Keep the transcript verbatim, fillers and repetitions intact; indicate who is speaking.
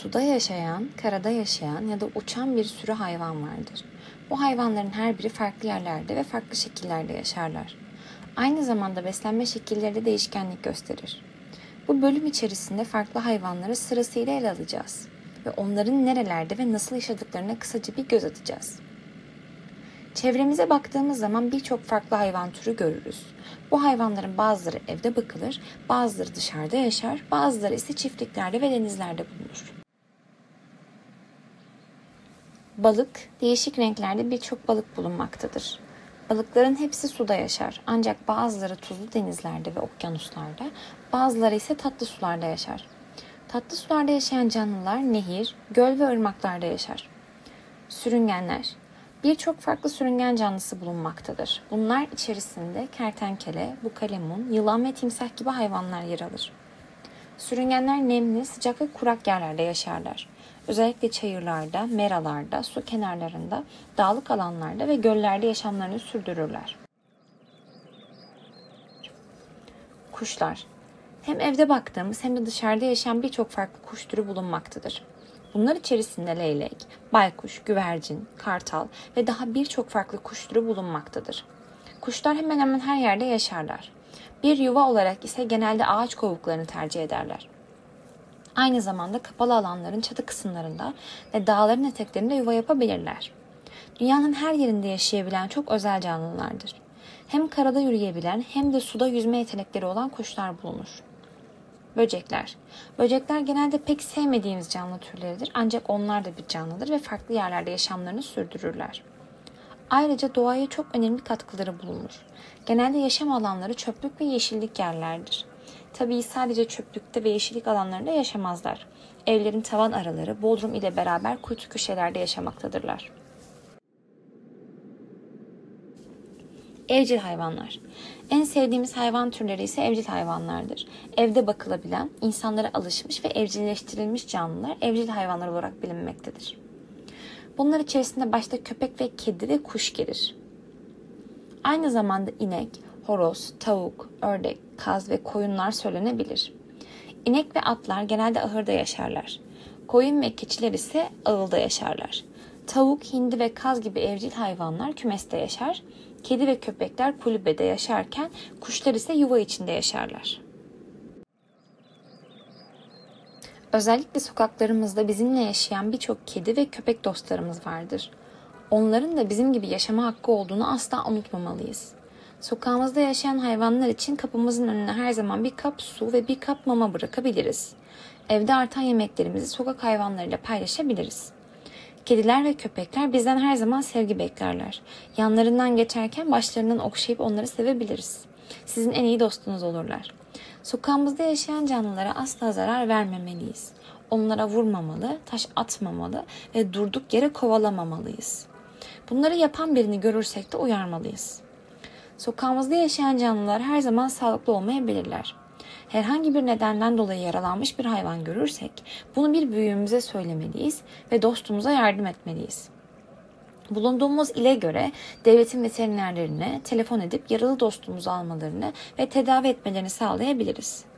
Speaker 1: Suda yaşayan, karada yaşayan ya da uçan bir sürü hayvan vardır. Bu hayvanların her biri farklı yerlerde ve farklı şekillerde yaşarlar. Aynı zamanda beslenme şekilleri de değişkenlik gösterir. Bu bölüm içerisinde farklı hayvanları sırasıyla ele alacağız ve onların nerelerde ve nasıl yaşadıklarına kısaca bir göz atacağız. Çevremize baktığımız zaman birçok farklı hayvan türü görürüz. Bu hayvanların bazıları evde bakılır, bazıları dışarıda yaşar, bazıları ise çiftliklerde ve denizlerde bulunur. Balık, değişik renklerde birçok balık bulunmaktadır. Balıkların hepsi suda yaşar ancak bazıları tuzlu denizlerde ve okyanuslarda, bazıları ise tatlı sularda yaşar. Tatlı sularda yaşayan canlılar nehir, göl ve ırmaklarda yaşar. Sürüngenler, birçok farklı sürüngen canlısı bulunmaktadır. Bunlar içerisinde kertenkele, bukalemun, yılan ve timsah gibi hayvanlar yer alır. Sürüngenler nemli, sıcak ve kurak yerlerde yaşarlar. Özellikle çayırlarda, meralarda, su kenarlarında, dağlık alanlarda ve göllerde yaşamlarını sürdürürler. Kuşlar, hem evde baktığımız hem de dışarıda yaşayan birçok farklı kuş türü bulunmaktadır. Bunlar içerisinde leylek, baykuş, güvercin, kartal ve daha birçok farklı kuş türü bulunmaktadır. Kuşlar hemen hemen her yerde yaşarlar. Bir yuva olarak ise genelde ağaç kovuklarını tercih ederler. Aynı zamanda kapalı alanların çatı kısımlarında ve dağların eteklerinde yuva yapabilirler. Dünyanın her yerinde yaşayabilen çok özel canlılardır. Hem karada yürüyebilen hem de suda yüzme yetenekleri olan kuşlar bulunur. Böcekler. Böcekler genelde pek sevmediğimiz canlı türleridir ancak onlar da bir canlıdır ve farklı yerlerde yaşamlarını sürdürürler. Ayrıca doğaya çok önemli katkıları bulunur. Genelde yaşam alanları çöplük ve yeşillik yerlerdir. Tabii sadece çöplükte ve yeşillik alanlarında yaşamazlar. Evlerin tavan araları, bodrum ile beraber kuytu köşelerde yaşamaktadırlar. Evcil hayvanlar. En sevdiğimiz hayvan türleri ise evcil hayvanlardır. Evde bakılabilen, insanlara alışmış ve evcilleştirilmiş canlılar evcil hayvanlar olarak bilinmektedir. Bunlar içerisinde başta köpek ve kedi ve kuş gelir. Aynı zamanda inek, horoz, tavuk, ördek, kaz ve koyunlar söylenebilir. İnek ve atlar genelde ahırda yaşarlar. Koyun ve keçiler ise ağılda yaşarlar. Tavuk, hindi ve kaz gibi evcil hayvanlar kümeste yaşar. Kedi ve köpekler kulübede yaşarken kuşlar ise yuva içinde yaşarlar. Özellikle sokaklarımızda bizimle yaşayan birçok kedi ve köpek dostlarımız vardır. Onların da bizim gibi yaşama hakkı olduğunu asla unutmamalıyız. Sokağımızda yaşayan hayvanlar için kapımızın önüne her zaman bir kap su ve bir kap mama bırakabiliriz. Evde artan yemeklerimizi sokak hayvanlarıyla paylaşabiliriz. Kediler ve köpekler bizden her zaman sevgi beklerler. Yanlarından geçerken başlarından okşayıp onları sevebiliriz. Sizin en iyi dostunuz olurlar. Sokağımızda yaşayan canlılara asla zarar vermemeliyiz. Onlara vurmamalı, taş atmamalı ve durduk yere kovalamamalıyız. Bunları yapan birini görürsek de uyarmalıyız. Sokağımızda yaşayan canlılar her zaman sağlıklı olmayabilirler. Herhangi bir nedenden dolayı yaralanmış bir hayvan görürsek bunu bir büyüğümüze söylemeliyiz ve dostumuza yardım etmeliyiz. Bulunduğumuz ile göre devletin veterinerlerine telefon edip yaralı dostumuzu almalarını ve tedavi etmelerini sağlayabiliriz.